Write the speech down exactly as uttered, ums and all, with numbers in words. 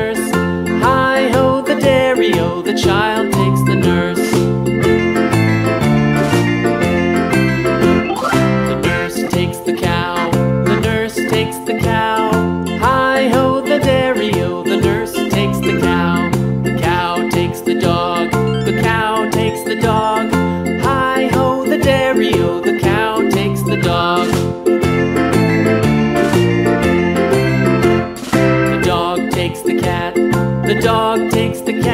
nurse. Hi-ho, the dairy-o, the child takes the nurse. The nurse takes the cow, the nurse takes the cow. Hi-ho, the dairy-o, the nurse takes the cow. The cow takes the dog, the cow takes the dog. Hi-ho, the dairy-o, the cow takes the dog. The dog takes the cat, the dog takes the cat.